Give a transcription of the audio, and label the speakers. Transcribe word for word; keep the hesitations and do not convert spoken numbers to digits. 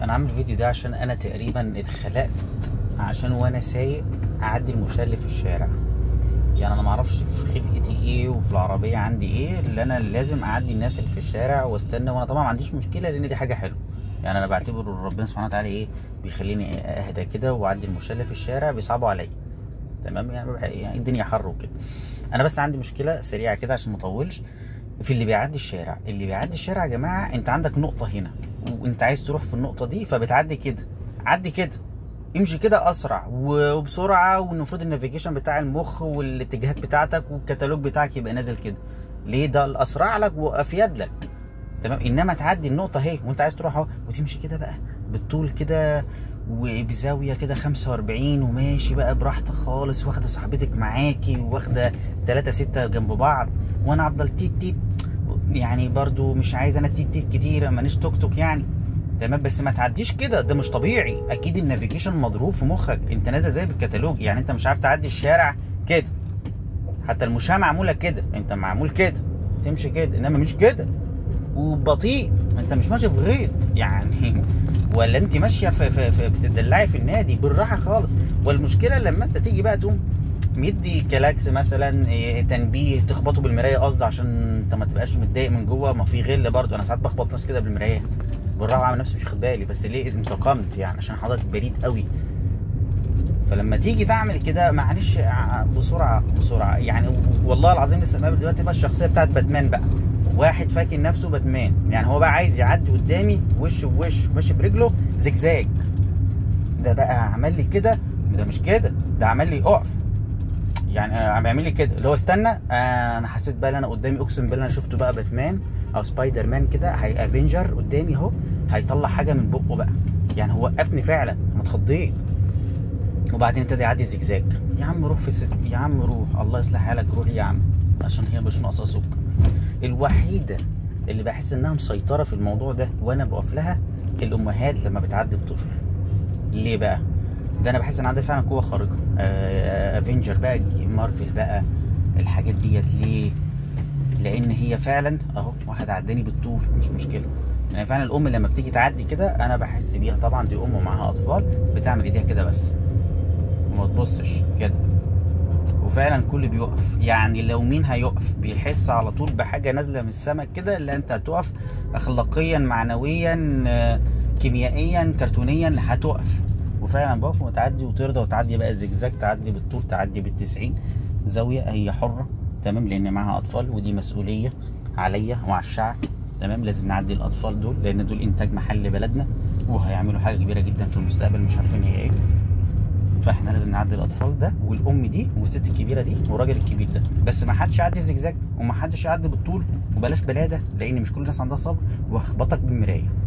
Speaker 1: انا عامل الفيديو ده عشان انا تقريبا اتخلقت عشان وانا سايق اعدي المشاة اللي في الشارع. يعني انا معرفش في خلقتي ايه وفي العربيه عندي ايه اللي انا لازم اعدي الناس اللي في الشارع واستنى، وانا طبعا ما عنديش مشكله لان دي حاجه حلوه. يعني انا بعتبر ربنا سبحانه وتعالى ايه بيخليني اهدى كده واعدي المشاة اللي في الشارع، بيصعبوا عليا. تمام، يعني, يعني الدنيا حر وكده. انا بس عندي مشكله سريعه كده عشان ما اطولش في اللي بيعدي الشارع. اللي بيعدي الشارع يا جماعه، انت عندك نقطه هنا وانت عايز تروح في النقطه دي، فبتعدي كده. عدي كده، امشي كده اسرع وبسرعه، والمفروض النافيجيشن بتاع المخ والاتجاهات بتاعتك والكتالوج بتاعك يبقى نازل كده. ليه؟ ده الاسرع لك وافيد لك. تمام، انما تعدي النقطه اهي وانت عايز تروح اهو وتمشي كده بقى بالطول كده وبزاويه كده خمسة وأربعين وماشي بقى براحتك خالص، واخده صاحبتك معاكي واخده تلاتة ستة جنب بعض، وانا افضل تيت تيت. يعني برضو مش عايز انا تيت تيت كتير، مانيش توك توك يعني. تمام، بس ما تعديش كده، ده مش طبيعي. اكيد النافيجيشن مضروب في مخك، انت نازل زي بالكتالوج. يعني انت مش عارف تعدي الشارع كده، حتى المشاة معموله كده، انت معمول كده تمشي كده، انما مش كده وبطيء. انت مش ماشي في غيط يعني ولا انت ماشيه في, في, في بتدلعي في النادي، بالراحه خالص. والمشكله لما انت تيجي بقى تقوم مدي كلاكس مثلا، تنبيه تخبطه بالمرايه، قصدي عشان انت ما تبقاش متضايق من جوه. ما في غل برضه، انا ساعات بخبط ناس كده بالمرايه بالراحه وعامل نفسي مش واخد بالي، بس ليه؟ انتقمت يعني عشان حضرتك بريد قوي. فلما تيجي تعمل كده معلش بسرعه بسرعه يعني. والله العظيم لسه مقابل دلوقتي بقى الشخصيه بتاعت باتمان بقى، واحد فاكر نفسه باتمان. يعني هو بقى عايز يعدي قدامي وش بوش ماشي برجله زجزاج. ده بقى عمل لي كده، ده مش كده، ده عمل لي اقف. يعني عم يعمل لي كده اللي هو استنى. آه انا حسيت بقى ان انا قدامي، اقسم بالله انا شفته بقى باتمان او سبايدر مان كده، هي افنجر قدامي اهو، هيطلع حاجه من بقه بقى. يعني هو وقفني فعلا، انا اتخضيت. وبعدين ابتدى يعدي الزجزاج. يا عم روح في ست، يا عم روح، الله يصلح حالك، روح يا عم، عشان هي مش ناقصه سكر. الوحيده اللي بحس انها مسيطره في الموضوع ده وانا بقف لها الامهات لما بتعدي بطفل. ليه بقى؟ ده انا بحس ان عندها فعلا قوه خارقه. افنجر بقى، مارفل بقى، الحاجات ديت. ليه؟ لان هي فعلا اهو واحد عداني بالطول مش مشكله. يعني فعلا الام لما بتيجي تعدي كده انا بحس بيها. طبعا دي ام ومعاها اطفال، بتعمل ايديها كده بس وما تبصش كده، وفعلا كل بيقف. يعني لو مين هيقف بيحس على طول بحاجه نازله من السماء كده، اللي انت هتقف اخلاقيا معنويا كيميائيا كرتونيا هتقف. وفعلا بقف وتعدي وترضى وتعدي بقى الزجزاج، تعدي بالطول، تعدي بالتسعين زاويه. هي حره تمام لان معاها اطفال، ودي مسؤوليه عليا وعلى الشعب. تمام، لازم نعدي الاطفال دول لان دول انتاج محل بلدنا وهيعملوا حاجه كبيره جدا في المستقبل مش عارفين هي ايه. فاحنا لازم نعدي الاطفال ده والام دي والست الكبيره دي والراجل الكبير ده، بس ما حدش يعدي الزجزاج وما حدش يعدي بالطول. وبلاش بلاده لان مش كل الناس عندها صبر، واخبطك بالمرايه.